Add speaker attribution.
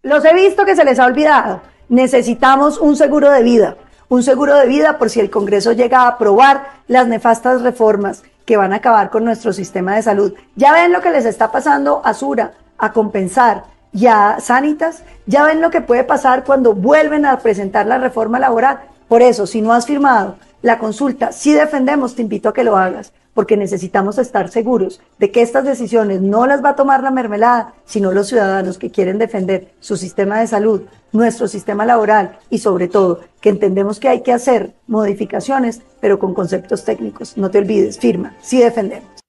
Speaker 1: Los he visto que se les ha olvidado. Necesitamos un seguro de vida por si el Congreso llega a aprobar las nefastas reformas que van a acabar con nuestro sistema de salud. Ya ven lo que les está pasando a Sura, a Compensar y a Sanitas. Ya ven lo que puede pasar cuando vuelven a presentar la reforma laboral. Por eso, si no has firmado la consulta, si defendemos, te invito a que lo hagas, porque necesitamos estar seguros de que estas decisiones no las va a tomar la mermelada, sino los ciudadanos que quieren defender su sistema de salud, nuestro sistema laboral y sobre todo que entendemos que hay que hacer modificaciones, pero con conceptos técnicos. No te olvides, firma, si defendemos.